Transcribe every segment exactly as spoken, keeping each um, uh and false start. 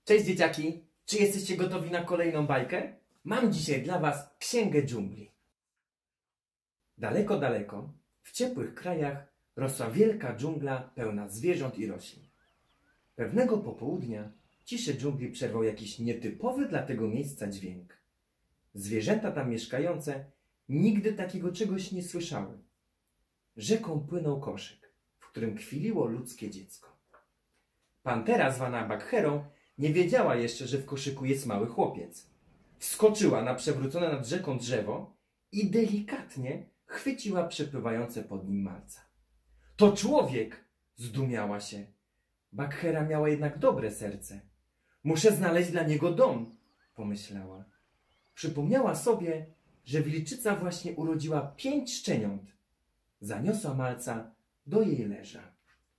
Cześć dzieciaki! Czy jesteście gotowi na kolejną bajkę? Mam dzisiaj dla was Księgę Dżungli. Daleko, daleko, w ciepłych krajach rosła wielka dżungla pełna zwierząt i roślin. Pewnego popołudnia ciszę dżungli przerwał jakiś nietypowy dla tego miejsca dźwięk. Zwierzęta tam mieszkające nigdy takiego czegoś nie słyszały. Rzeką płynął koszyk, w którym kwiliło ludzkie dziecko. Pantera zwana Bagheerą nie wiedziała jeszcze, że w koszyku jest mały chłopiec. Wskoczyła na przewrócone nad rzeką drzewo i delikatnie chwyciła przepływające pod nim malca. To człowiek! Zdumiała się. Bagheera miała jednak dobre serce. Muszę znaleźć dla niego dom, pomyślała. Przypomniała sobie, że wilczyca właśnie urodziła pięć szczeniąt. Zaniosła malca do jej leża.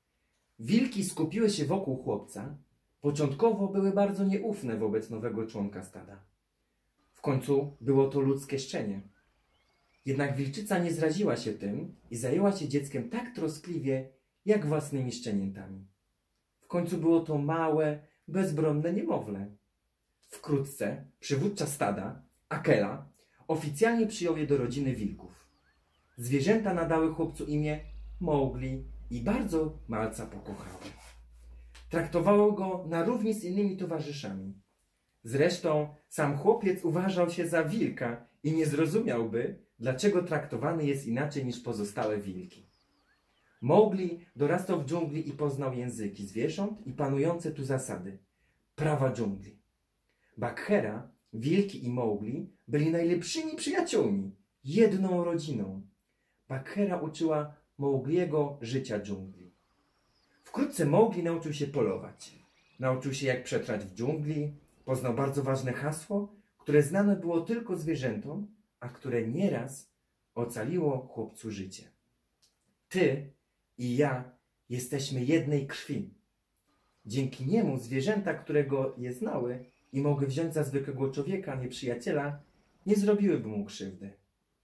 Wilki skupiły się wokół chłopca. Początkowo były bardzo nieufne wobec nowego członka stada. W końcu było to ludzkie szczenie. Jednak wilczyca nie zraziła się tym i zajęła się dzieckiem tak troskliwie, jak własnymi szczeniętami. W końcu było to małe, bezbronne niemowlę. Wkrótce przywódca stada, Akela, oficjalnie przyjął je do rodziny wilków. Zwierzęta nadały chłopcu imię Mowgli i bardzo malca pokochały. Traktowało go na równi z innymi towarzyszami. Zresztą sam chłopiec uważał się za wilka i nie zrozumiałby, dlaczego traktowany jest inaczej niż pozostałe wilki. Mowgli dorastał w dżungli i poznał języki zwierząt i panujące tu zasady, prawa dżungli. Bagheera, wilki i Mowgli byli najlepszymi przyjaciółmi, jedną rodziną. Bagheera uczyła Mowgliego życia dżungli. Wkrótce Mowgli nauczył się polować. Nauczył się, jak przetrwać w dżungli. Poznał bardzo ważne hasło, które znane było tylko zwierzętom, a które nieraz ocaliło chłopcu życie. Ty i ja jesteśmy jednej krwi. Dzięki niemu zwierzęta, które go je znały i mogły wziąć za zwykłego człowieka, nieprzyjaciela, nie zrobiłyby mu krzywdy.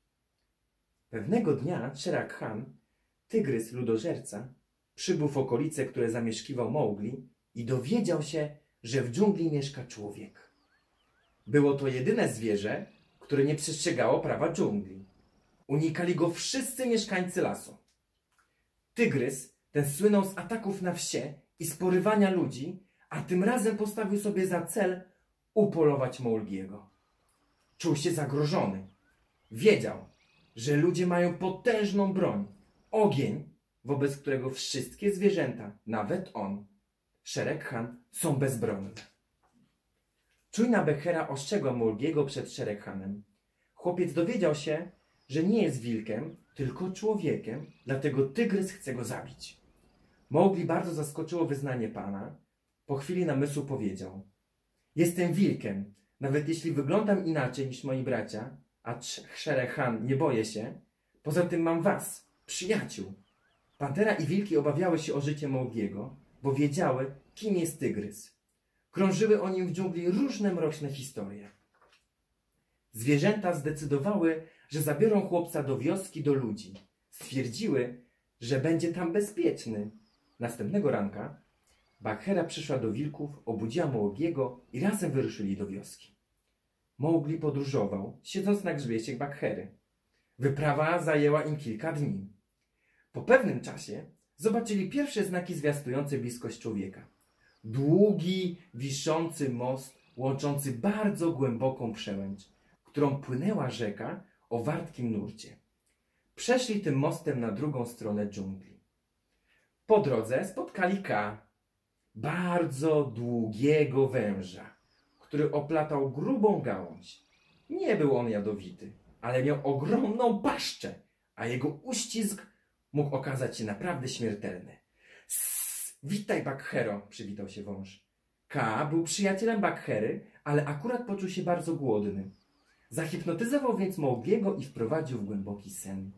Pewnego dnia Shere Khan, tygrys ludożerca, przybył w okolice, które zamieszkiwał Mowgli i dowiedział się, że w dżungli mieszka człowiek. Było to jedyne zwierzę, które nie przestrzegało prawa dżungli. Unikali go wszyscy mieszkańcy lasu. Tygrys ten słynął z ataków na wsie i z porywania ludzi, a tym razem postawił sobie za cel upolować Mowgliego. Czuł się zagrożony. Wiedział, że ludzie mają potężną broń, ogień, wobec którego wszystkie zwierzęta, nawet on, Shere Khan, są bezbronne. Czujna Bagheera ostrzegła Mowgliego przed Shere Khanem. Chłopiec dowiedział się, że nie jest wilkiem, tylko człowiekiem, dlatego tygrys chce go zabić. Mowgli bardzo zaskoczyło wyznanie pana. Po chwili namysłu powiedział: jestem wilkiem, nawet jeśli wyglądam inaczej niż moi bracia, a Shere Khan nie boję się. Poza tym mam was, przyjaciół. Pantera i wilki obawiały się o życie Mowgliego, bo wiedziały, kim jest tygrys. Krążyły o nim w dżungli różne mroczne historie. Zwierzęta zdecydowały, że zabiorą chłopca do wioski do ludzi. Stwierdziły, że będzie tam bezpieczny. Następnego ranka Bagheera przyszła do wilków, obudziła Mowgliego i razem wyruszyli do wioski. Mowgli podróżował, siedząc na grzbiecie Bagheery. Wyprawa zajęła im kilka dni. Po pewnym czasie zobaczyli pierwsze znaki zwiastujące bliskość człowieka. Długi, wiszący most łączący bardzo głęboką przełęcz, którą płynęła rzeka o wartkim nurcie. Przeszli tym mostem na drugą stronę dżungli. Po drodze spotkali Ka, bardzo długiego węża, który oplatał grubą gałąź. Nie był on jadowity, ale miał ogromną paszczę, a jego uścisk mógł okazać się naprawdę śmiertelny. Sss, witaj, Bagheero, przywitał się wąż. Ka był przyjacielem Bagheery, ale akurat poczuł się bardzo głodny. Zahipnotyzował więc Mowgliego i wprowadził w głęboki sen.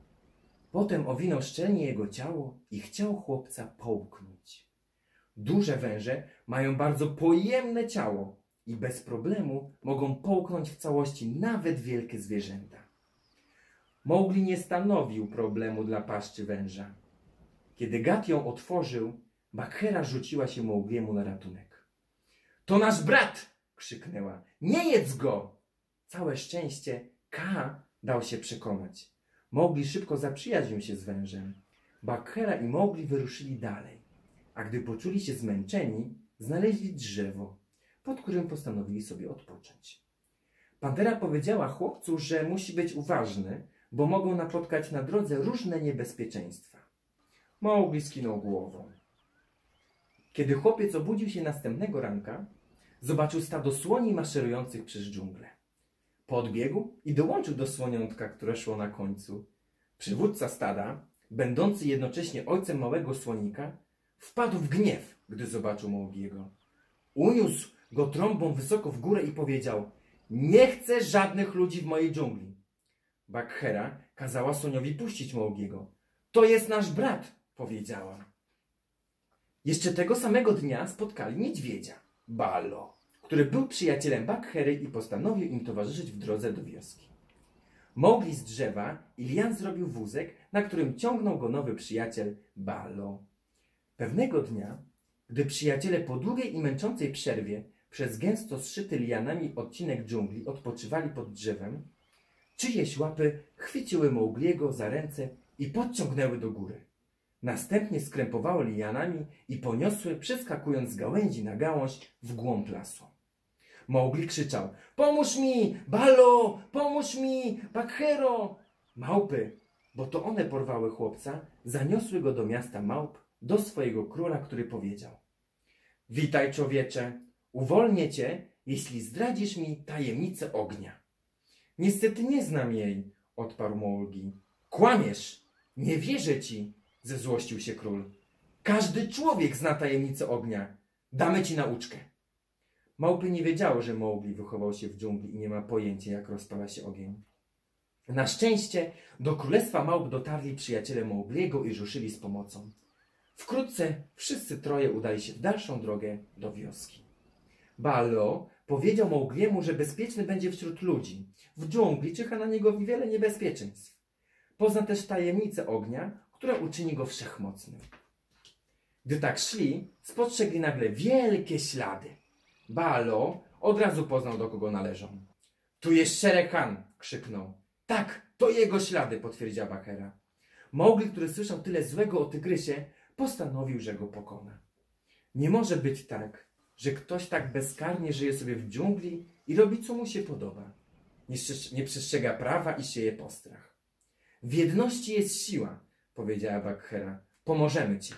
Potem owinął szczelnie jego ciało i chciał chłopca połknąć. Duże węże mają bardzo pojemne ciało i bez problemu mogą połknąć w całości nawet wielkie zwierzęta. Mowgli nie stanowił problemu dla paszczy węża. Kiedy gad ją otworzył, Bagheera rzuciła się Mowgliemu na ratunek. To nasz brat! Krzyknęła. Nie jedz go! Całe szczęście Ka dał się przekonać. Mowgli szybko zaprzyjaźnił się z wężem. Baghera i Mowgli wyruszyli dalej, a gdy poczuli się zmęczeni, znaleźli drzewo, pod którym postanowili sobie odpocząć. Pantera powiedziała chłopcu, że musi być uważny, bo mogą napotkać na drodze różne niebezpieczeństwa. Mowgli skinął głową. Kiedy chłopiec obudził się następnego ranka, zobaczył stado słoni maszerujących przez dżunglę. Podbiegł i dołączył do słoniątka, które szło na końcu. Przywódca stada, będący jednocześnie ojcem małego słonika, wpadł w gniew, gdy zobaczył Mowgliego. Uniósł go trąbą wysoko w górę i powiedział: nie chcę żadnych ludzi w mojej dżungli. Baghera kazała słoniowi puścić Mowgliego. To jest nasz brat, powiedziała. Jeszcze tego samego dnia spotkali niedźwiedzia, Ballo, który był przyjacielem Baghery i postanowił im towarzyszyć w drodze do wioski. Mowgli z drzewa i lian zrobił wózek, na którym ciągnął go nowy przyjaciel Ballo. Pewnego dnia, gdy przyjaciele po długiej i męczącej przerwie przez gęsto zszyty lianami odcinek dżungli odpoczywali pod drzewem, czyjeś łapy chwyciły Mowgliego za ręce i podciągnęły do góry. Następnie skrępowały lianami i poniosły, przeskakując z gałęzi na gałąź w głąb lasu. Mowgli krzyczał: pomóż mi, Ballo! Pomóż mi, Baghero! Małpy, bo to one porwały chłopca, zaniosły go do miasta małp, do swojego króla, który powiedział: witaj, człowiecze, uwolnię cię, jeśli zdradzisz mi tajemnicę ognia. Niestety nie znam jej, odparł Mowgli. Kłamiesz! Nie wierzę ci! Zezłościł się król. Każdy człowiek zna tajemnicę ognia. Damy ci nauczkę. Małpy nie wiedziały, że Mowgli wychował się w dżungli i nie ma pojęcia, jak rozpala się ogień. Na szczęście do królestwa małp dotarli przyjaciele Mowgliego i ruszyli z pomocą. Wkrótce wszyscy troje udali się w dalszą drogę do wioski. Ballo powiedział Mowgliemu, że bezpieczny będzie wśród ludzi. W dżungli czyha na niego wiele niebezpieczeństw. Pozna też tajemnicę ognia, która uczyni go wszechmocnym. Gdy tak szli, spostrzegli nagle wielkie ślady. Ballo od razu poznał, do kogo należą. Tu jest Shere Khan! Krzyknął. Tak, to jego ślady, potwierdziła Baghera. Mowgli, który słyszał tyle złego o tygrysie, postanowił, że go pokona. Nie może być tak, że ktoś tak bezkarnie żyje sobie w dżungli i robi, co mu się podoba. Nie, nie przestrzega prawa i sieje postrach. W jedności jest siła, powiedziała Baghera. Pomożemy ci.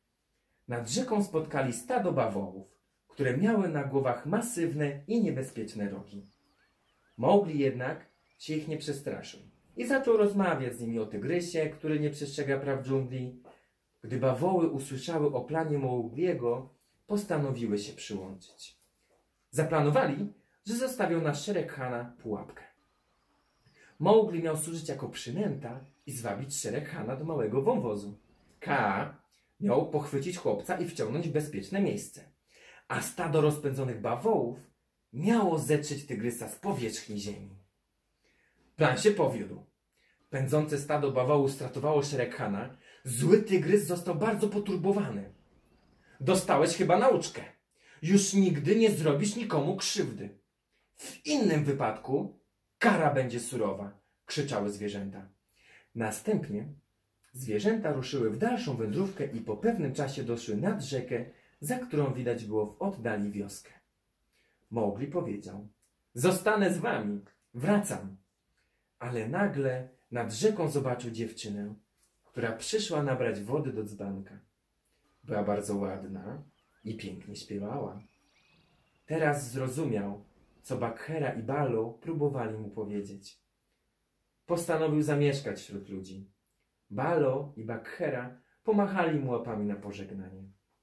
Nad rzeką spotkali stado bawołów, które miały na głowach masywne i niebezpieczne rogi. Mowgli jednak się ich nie przestraszył i zaczął rozmawiać z nimi o tygrysie, który nie przestrzega praw dżungli. Gdy bawoły usłyszały o planie Mowgliego, postanowiły się przyłączyć. Zaplanowali, że zostawią na Shere Khana pułapkę. Mowgli miał służyć jako przynęta i zwabić Shere Khana do małego wąwozu. Ka miał pochwycić chłopca i wciągnąć w bezpieczne miejsce, a stado rozpędzonych bawołów miało zetrzeć tygrysa z powierzchni ziemi. Plan się powiódł. Pędzące stado bawołów stratowało Shere Khana. Zły tygrys został bardzo poturbowany. Dostałeś chyba nauczkę. Już nigdy nie zrobisz nikomu krzywdy. W innym wypadku kara będzie surowa, krzyczały zwierzęta. Następnie zwierzęta ruszyły w dalszą wędrówkę i po pewnym czasie doszły nad rzekę, za którą widać było w oddali wioskę. Mowgli powiedział: zostanę z wami, wracam. Ale nagle nad rzeką zobaczył dziewczynę, która przyszła nabrać wody do dzbanka. Była bardzo ładna i pięknie śpiewała. Teraz zrozumiał, co Baghera i Ballo próbowali mu powiedzieć. Postanowił zamieszkać wśród ludzi. Ballo i Baghera pomachali mu łapami na pożegnanie.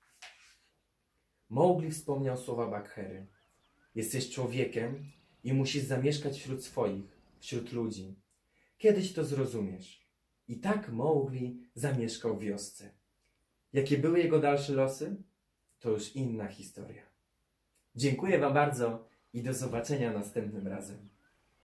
Mowgli wspomniał słowa Baghery. Jesteś człowiekiem i musisz zamieszkać wśród swoich, wśród ludzi. Kiedyś to zrozumiesz. I tak Mowgli zamieszkał w wiosce. Jakie były jego dalsze losy? To już inna historia. Dziękuję wam bardzo i do zobaczenia następnym razem.